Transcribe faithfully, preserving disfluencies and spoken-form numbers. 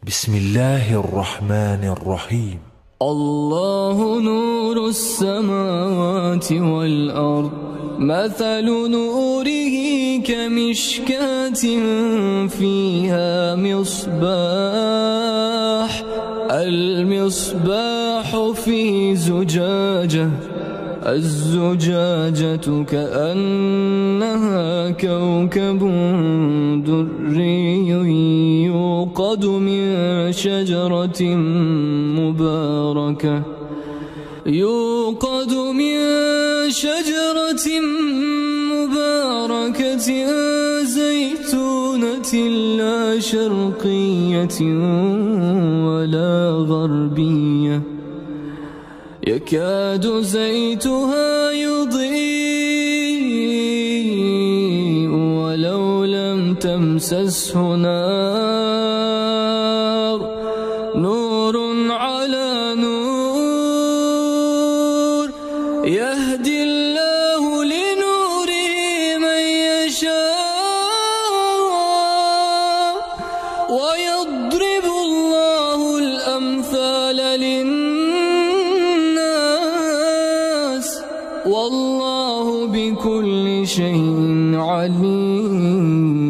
بسم الله الرحمن الرحيم. الله نور السماوات والأرض، مثل نوره كمشكاة فيها مصباح، المصباح في زجاجة، الزجاجة كأنها كوكب دري يوقد من شجرة مباركة يوقد من شجرة مباركة زيتونة لا شرقية ولا غربية، يكاد زيتها يضيء ولو لم تمسسه نار، نور على نور، يهدي الله لنوره من يشاء ويضرب الله الأمثال للناس، والله بكل شيء عليم.